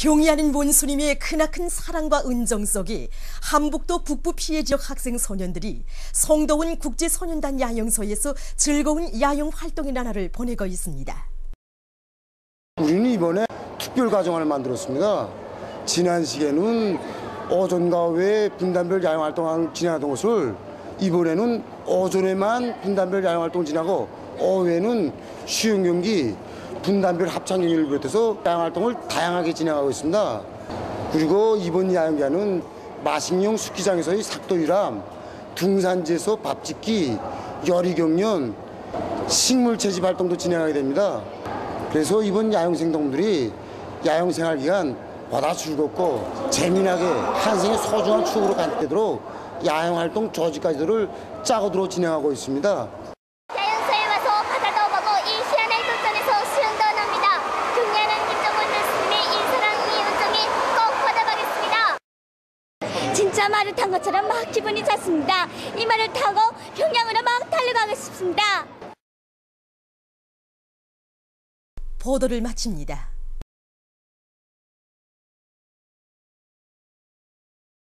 경의하는 원수님의 크나큰 사랑과 은정 속에 한북도 북부 피해 지역 학생 소년들이 송도원 국제소년단 야영소에서 즐거운 야영 활동의 나날을 보내고 있습니다. 우리는 이번에 특별 과정을 만들었습니다. 지난 시기에는 오전과 오후에 분단별 야영 활동을 진행하던 것을 이번에는 오전에만 분단별 야영 활동을 진행하고 오후에는 수영 경기, 분단별 합창 경기를 비롯해서 야영 활동을 다양하게 진행하고 있습니다. 그리고 이번 야영기간은 마식령 스키장에서의 삭도유람, 등산지에서 밥짓기, 열이 경연, 식물 채집 활동도 진행하게 됩니다. 그래서 이번 야영생동들이 야영생활 기간 보다 즐겁고 재미나게 한생의 소중한 추억으로 간직되도록 야영활동 조직까지를 짜고들어 진행하고 있습니다. 야영소에 와서 바다도 보고 이 시원한 도전에서 수영도 합니다. 경의하는 김정은 교수님의 이 사랑, 이 은정이 꼭 받아가겠습니다. 진짜 말을 탄 것처럼 막 기분이 좋습니다. 이 말을 타고 평양으로 막 달려가고 싶습니다. 보도를 마칩니다.